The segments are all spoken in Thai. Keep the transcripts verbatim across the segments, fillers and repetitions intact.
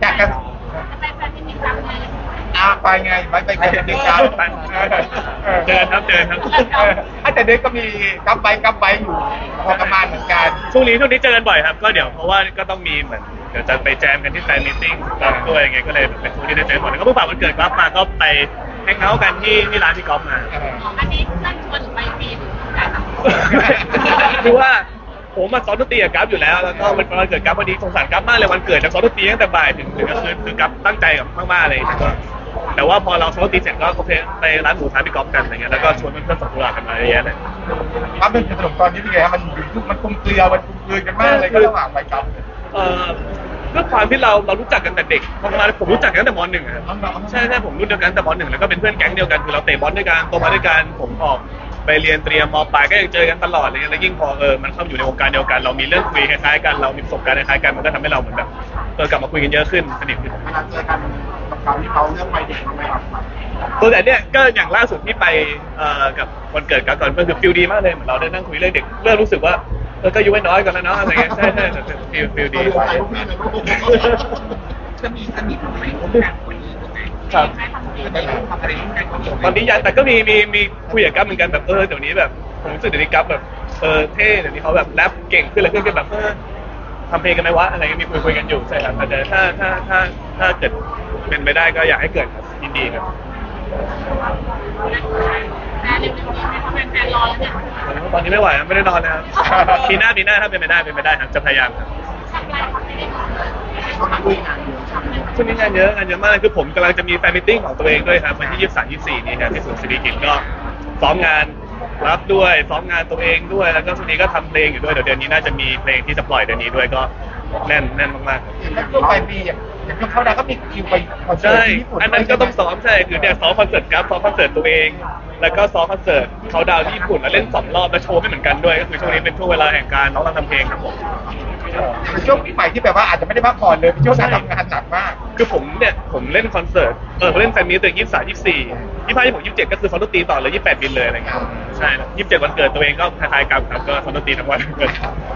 จากกันอาไปไงไปไปไปเดียวกันเจอครับเจอครับอาจจะเด็กก็มีกับไปกับไปอยู่พอประมาณเหมือนกันช่วงนี้ช่วงนี้เจอกันบ่อยครับก็เดี๋ยวเพราะว่าก็ต้องมีเหมือนเดี๋ยวจะไปแจมกันที่แฟนมิทติ้งกับด้วยไงก็เลยเป็นช่วงที่ได้เจอบ่อยแล้วก็เพิ่งผ่านวันเกิดกอล์ฟมาก็ไปแฮงเอาท์กันที่ที่ร้านพี่กอล์ฟมาอันนี้เพื่อนชวนไปปีนคือว่าผมมาซ้อมดนตรีกับกัฟอยู่แล้วแล้วก็มันวันเกิดกัฟพอดีสงสารกัฟมากเลยวันเกิดจะซ้อมดนตรีตั้งแต่บ่ายถึงถึงกลางคืนคือกัฟตั้งใจกับมากๆเลยแต่ว่าพอเราซ้อมดนตรีเสร็จก็โอเคไปร้านหมูทานพี่กอล์ฟกันอะไรเงี้ยแล้วก็ชวนเพื่อนๆส่งกุหลาบกันมาเยอะแยะเลยครับเป็นขนมตอนนี้เป็นไงมันมันคลุมเครือมันคลุมเครือกันมากเลยก็ระหว่างไปกับเอ่อด้วยความที่เราเรารู้จักกันแต่เด็กพอมาผมรู้จักกันตั้งแต่ม.หนึ่งครับใช่ใช่ผมรุ่นเดียวกันแต่ม.หนึ่งแล้วก็เป็นเพื่อนแก๊งเดียวกันคือเราเตะบอลด้วยกันโตมาด้วยกันผมออกไปเรียนเตรียมม.ปลายก็ยังเจอกันตลอดเลยแล้วยิ่งพอเออมันเข้าอยู่ในวงการเดียวกันเรามีเรื่องคุยคล้ายๆกันเรามีประสบการณ์คล้ายๆกันมันก็ทำให้เราเหมือนแบบเออกลับมาคุยกันเยอะขึ้นสนิทขึ้นเวลาเจอกันกับเขาที่เขาเรื่องวัยเด็กทำไมครับตัวแต่เนี้ยก็อย่างล่าสุดที่ไปเอ่อกับวันเกิดกันก่อนก็คือฟิลดีมากเลยเหมือนเราได้นั่งคุยเรื่องเด็กเริ่มรู้สึกว่าเออก็อายุไม่น้อยกันแล้วเนาะอะไรเงี้ยใช่ใช่ฟิลฟิลดีจะมีสนิทไหมร่วมกันคนนี้ถูกไหมครับทำอะไรร่วมกันคนเดียวตอนนี้ยังแต่ก็มีมีมีคุยกับกัฟเหมือนกันแบบเออเดี๋ยวนี้แบบผมรู้สึกเดี๋ยวนี้กัฟแบบเออเท่เดี๋ยวนี้เขาแบบแรปเก่งขึ้นเลยขึ้นแบบเออทำเพลงกันไหมวะอะไรก็มีคุยคุยกันอยู่ใช่ครับแต่ถ้าถ้าถ้าถ้าเกิดเป็นไปได้ก็อยากให้เกิดครับยินดีครับแฟนเร็วๆนี้ไหมคะแฟนรอแล้วเนี่ยตอนนี้ไม่ไหวไม่ได้นอนนะครับปีหน้าปีหน้าถ้าเป็นไปได้เป็นไปได้ครับจะพยายามครับช่วงนี้งานเยอะงานเยอะมากคือผมกำลังจะมีแฟนมิทติ้งของตัวเองด้วยครับวันที่ยี่สิบสาม ยี่สิบสี่นี้ครับที่ศูนย์ศิริกิติ์ก็ซ้อมงานรับด้วยซ้อมงานตัวเองด้วยแล้วก็ช่วงนี้ก็ทำเพลงอยู่ด้วยเดี๋ยวเดือนนี้น่าจะมีเพลงที่จะปล่อยเดือนนี้ด้วยก็แน่นแน่นมากๆแล้วช่วงปลายปีอย่างอย่างช่วงเข้าดาวก็มีคิวไปคอนเสิร์ตที่ญี่ปุ่นอันนั้นก็ต้องซ้อมใช่คือเนี่ยซ้อมคอนเสิร์ตครับซ้อมคอนเสิร์ตตัวเองแล้วก็ซ้อมคอนเสิร์ตเขาดาวที่ญี่ปุ่นแล้วเล่นสองรอบแล้วโชว์ไม่เหมือนกันด้วยก็คือช่วงนี้เป็นช่วงเวลาแห่งการน้องทำเพลงครับผมเป็นช่วงปีใหม่ที่แบบว่าอาจจะไม่ได้พักผ่อนเลยเป็นช่วงการทำงานหนักมากคือผมเนี่ยผมเล่นคอนเสิร์ตเออผมเล่นแฟนมีตตัวยี่สิบสาม ยี่สิบสี่ ยี่สิบห้า ยี่สิบหก ยี่สิบเจ็ดก็คือซ้อมดนตรีต่อเลยยี่สิบแปดบินเลยอะไรเงี้ยใช่ยี่สิบเจ็ดวันเกิดตัวเองก็คล้ายๆกันครับก็ซ้อมดนตรีทั้งวันเกิด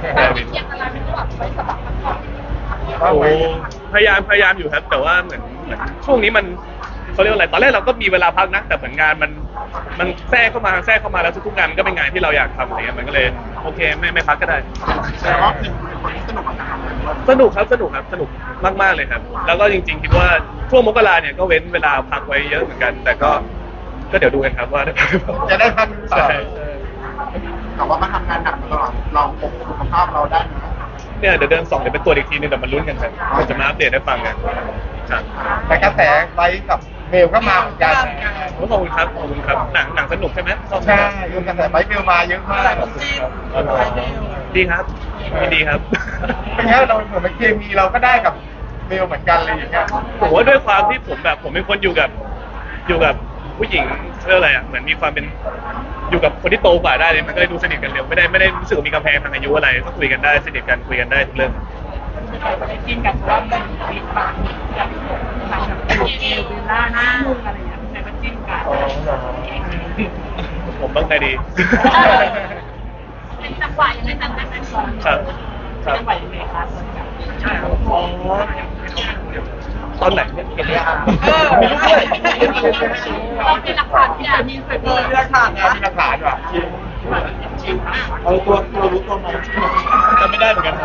โอ้พยายามพยายามอยู่ครับแต่ว่าเหมือนเหมือนช่วงนี้มันเขาเรียกว่าอะไรตอนแรกเราก็มีเวลาพักนะแต่ผลงานมันมันแทรกเข้ามาแทรกเข้ามาแล้วทุกๆงานมันก็เป็นงานที่เราอยากทำอะไรเงี้ยมันก็เลยโอเคไม่ไม่พักก็ได้แต่ว่าเป็นคนที่สนุกกับการทำงานสนุกครับสนุกครับสนุกมากๆเลยครับแล้วก็จริงๆคิดว่าช่วงมกราเนี่ยก็เว้นเวลาพักไว้เยอะเหมือนกันแต่ก็ก็เดี๋ยวดูกันครับว่าจะได้พักใช่แต่ว่ามาทำงานหนักตลอดเราปกสุขภาพเราได้นะเนี่ยเดี๋ยวเดือนสองเดี๋ยวเป็นตัวอีกทีนึงแต่มันลุ้นกันครับเราจะมาอัปเดตให้ฟังกันครับแต่กระแสไลฟ์กับเบลก็มาเหมือนกันขอบคุณครับขอบคุณครับหนังหนังสนุกใช่ไหมใช่ยุ่งกันแต่ไลฟ์เบลมาเยอะมากดีครับดีครับเป็นไงเราเหมือนเป็นเคมีเราก็ได้กับเบลเหมือนกันเลยอย่างเงี้ยผมว่าด้วยความที่ผมแบบผมเป็นคนอยู่กับอยู่กับผู้หญิงเรื่องอะไรอ่ะเหมือนมีความเป็นอยู่กับคนที่โตกว่าได้เลยมันก็เลยดูสนิทกันเร็วไม่ได้ไม่ได้รู้สึกมีกำแพงทางอายุอะไรก็คุยกันได้สนิทกันคุยกันได้ทุกเรื่องกินกับว่าเป็นมีปากกับหลังจากเอลเบลล่าหน้าอะไรอย่างเงี้ยแต่ก็จิ้มกันผมบ้างไงดีเป็นจังหวะยังไงจำได้ไหมครับจังหวะยังไงครับใช่ครับตอนไหนเนี่ยเห็นยังมีรูปด้วยเราเป็นหลักฐานที่มีเสร็จมีหลักฐานนะมีหลักฐานว่ะเอาตัวตัวรู้ตัวมาจำไม่ได้เหมือนกัน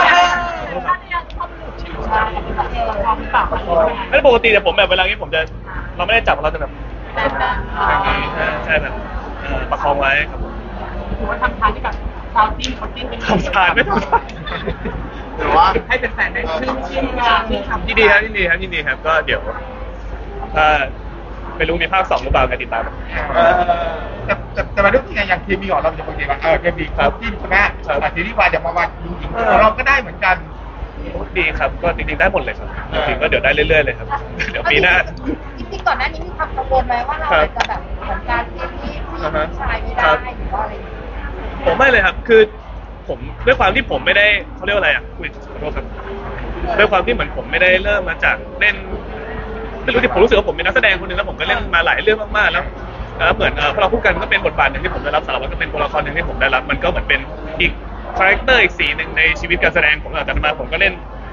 ไม่ปกติแต่ผมแบบเวลานี้ผมจะเราไม่ได้จับเราจะแบบใช่แบบประคองไว้ครับผมถือว่าทำทางที่แบบซาวติ้งเขาติ้งเป็นทำทางไม่ทำทางหรือว่าให้เป็นแฟนได้ชื่นชื่นงานยินดีครับยินดีครับยินดีครับก็เดี๋ยวถ้าไม่รู้มีภาคสองหรือเปล่ากันติดตามแต่แต่แต่มาดูที่ไงอย่างเคมีของเราจะเป็นยังไงเออเคมีครับที่ใช่ไหมแต่ทีนี้ว่าเดี๋ยวมาวันจริงๆเราก็ได้เหมือนกันดีครับก็จริงๆได้หมดเลยครับจริงๆก็เดี๋ยวได้เรื่อยๆเลยครับเดี๋ยวปีหน้าจริงๆก่อนหน้านี้มีความกังวลไหมว่าเราจะแบบเหมือนการที่ผู้ชายไม่ได้หรือว่าอะไรผมไม่เลยครับคือผมด้วยความที่ผมไม่ได้เขาเรียกว่าอะไรอ่ะคุยขอโทษครับด้วยความที่เหมือนผมไม่ได้เริ่มมาจากเล่นไม่รู้ที่ผมรู้สึกว่าผมเป็นนักแสดงคนหนึ่งแล้วผมก็เล่นมาหลายเรื่องมากๆแล้วเหมือนพอเราพูดกันก็เป็นบทบาทหนึ่งที่ผมได้รับสารวัตรก็เป็นตัวละครหนึ่งที่ผมได้รับมันก็เหมือนเป็นอีกคาแรคเตอร์อีกสีหนึ่งในชีวิตการแสดงผมหลังจากนั้นมาผมก็เล่น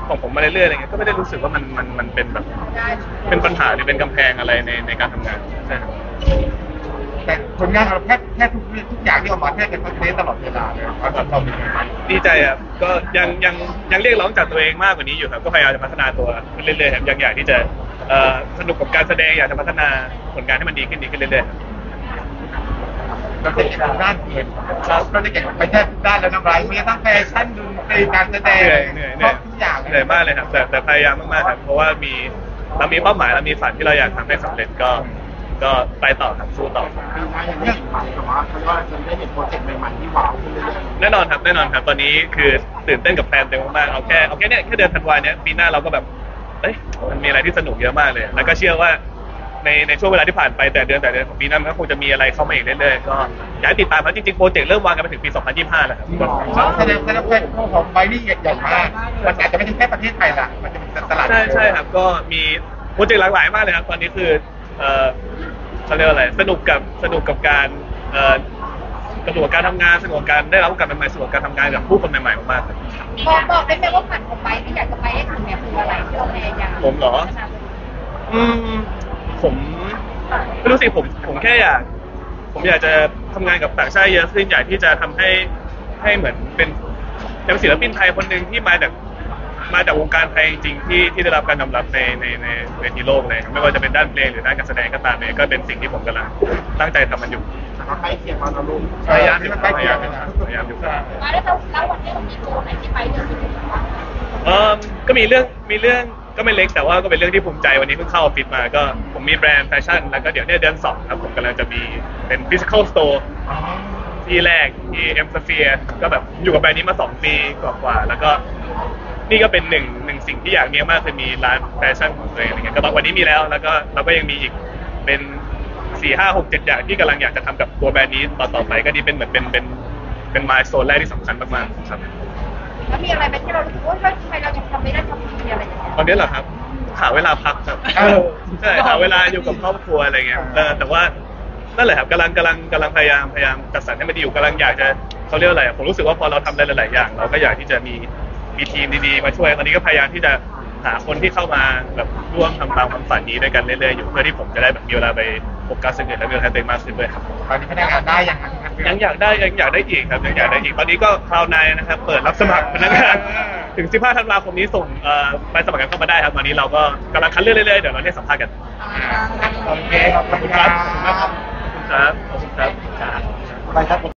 ของผมมาเรื่อยๆอะไรเงี้ยก็ไม่ได้รู้สึกว่ามันมันมันเป็นแบบเป็นปัญหาหรือเป็นกำแพงอะไรในในการทำงานใช่ครับแต่ผลงานเราแทบแทบทุกทุกอย่างที่ออกมาแทบจะคอนเทนต์ตลอดเวลาเลยความเราเป็นยังไงดีใจครับก็ยังยังยังเรียกร้องจากตัวเองมากกว่านี้อยู่ครับก็พยายามจะพัฒนาตัวขึ้นเรื่อยๆครับยังอยากที่จะเอ่อสนุกกับการแสดงอยากจะพัฒนาผลงานให้มันดีขึ้นดีขึ้นเรื่อยๆเราจะเก่งทุกด้านเกินเราจะเก่งไปแทบทุกด้านแล้วน้ำลายมีทั้งแฟชั่นดนตรีการแสดงเหนื่อยเหนื่อยเหครนื่อยบทุกอย่างเหนื่อยมากเลยครับแต่แต่พยายามมากๆครับเพราะว่ามีเรามีเป้าหมายเรามีฝันที่เราอยากทำให้สำเร็จก็ก็ไปต่อครับสู้ต่อปีหน้ายังไม่เห็นใหม่แต่ว่าเขาเรียกว่าจะได้เห็นโปรเจกต์ใหม่ๆที่ว้าวขึ้นเรื่อยๆแน่นอนครับแน่นอนครับตอนนี้คือตื่นเต้นกับแฟนเต็มมากๆเอาแค่เอาแค่เนี้ยแค่เดือนธันวาเนี้ยปีหน้าเราก็แบบเอ้ยมันมีอะไรที่สนุกเยอะมากเลย แล้วก็เชื่อว่าในในช่วงเวลาที่ผ่านไปแต่เดือนแต่เดือนของปีหน้ามันก็คงจะมีอะไรเข้ามาอีกเรื่อยๆก็อยากให้ติดตามเพราะจริงๆโปรเจกต์เริ่มวางกันไปถึงปีสองพันยี่สิบห้าแล้วครับแสดงแสดงว่าของไบนี่ใหญ่มากมันอาจจะไม่ใช่แค่ประเทศไทยละมันจะเป็นตลาดใช่ใช่ครับก็มีโปรเจกต์หลากหลายมากเลยครับตอนนี้คือเออเขาเรียกว่าอะไรสนุกกับสนุกกับการเอ่อสนุกกับการทำงานสนุกกับการได้รับโอกาสใหม่ๆสนุกกับการทำงานกับผู้คนใหม่ๆมากๆครับบอกบอกได้ไหมว่าฝันของไปที่อยากจะไปให้ถึงเนี่ยคืออะไรที่เราพยายามผมเหรอ อืมผมไม่รู้สิผมผมแค่อยากผมอยากจะทำงานกับต่างชาติเยอะขึ้นอยากที่จะทำให้ให้เหมือนเป็นเป็นศิลปินไทยคนหนึ่งที่มาจากมาจากวงการไทยจริงๆที่ที่ได้รับการยอมรับในในในเวทีโลกเลยครับไม่ว่าจะเป็นด้านเพลงหรือด้านการแสดงก็ตามเนี่ยก็เป็นสิ่งที่ผมกำลังตั้งใจทำมันอยู่แต่ก็ใกล้เคียงมาแล้วลุงพยายามอที่ยู่มันพใกล้เคียายยามงอยู่นะพยายามอยู่แล้วแล้วแล้ววันนี้เรามีโกไหนที่ไปเดือนที่หนึ่งบ้างเออก็มีเรื่องมีเรื่องก็ไม่เล็กแต่ว่าก็เป็นเรื่องที่ภูมิใจวันนี้เพิ่งเข้าออฟฟิศมาก็ผมมีแบรนด์แฟชั่นแล้วก็เดี๋ยวเนี่ยเดือนสองครับผมกำลังจะมีเป็น physical store ที่แรกที่เอ็มสเฟียร์ก็แบบอยู่กับแบรนด์นี้มาสองปีกว่าๆแล้วก็นี่ก็เป็นหนึ่งหนึ่งสิ่งที่อยากมีมากคือมีร้านแฟชั่นของตัวเองอะไรเงี้ยก็ตอนวันนี้มีแล้วแล้วก็เราก็ยังมีอีกเป็นสี่ห้าหกเจ็ดอย่างที่กำลังอยากจะทำกับตัวแบรนด์นี้ต่อๆไปก็นี่เป็นเหมือนเป็นเป็นเป็นมายสโตนแรกที่สำคัญมากๆครับแล้วมีอะไรไหมที่เรารู้สึกว่าเฮ้ยทำไมเรายังทำไม่ได้ทำดีอะไรอย่างเงี้ยตอนนี้เหรอครับหาเวลาพักครับเออใช่หาเวลาอยู่กับครอบครัวอะไรเงี้ยเออแต่ว่านั่นแหละครับกำลังกำลังกำลังพยายามพยายามจัดสรรให้มันดีอยู่กำลังอยากจะเขาเรียกว่าอะไรอะผมรู้สึกว่าพอเราทำอะไรหลายๆอย่าง เราก็อยากที่จะมีมีทีมดีๆมาช่วยตอนนี้ก็พยายามที่จะหาคนที่เข้ามาแบบร่วมทำตามความฝันนี้ด้วยกันเรื่อยๆอยู่เพื่อที่ผมจะได้แบบมีเวลาไปโฟกัสสิ่งอื่นและมีเวลาให้ตัวเองมากขึ้นด้วยครับตอนนี้พนักงานได้ยังครับยังอยากได้ยังอยากได้อีกครับยังอยากได้อีกตอนนี้ก็คราวในนะครับเปิดรับสมัครพนักงานถึงสิบห้าธันวาคมนี้ส่งเอ่อใบสมัครกันเข้ามาได้ครับตอนนี้เราก็กำลังคัดเลือกเรื่อยๆเดี๋ยวเราได้สัมภาษณ์กันโอเคขอบคุณครับครับขอบคุณครับขอบคุณครับไปครับ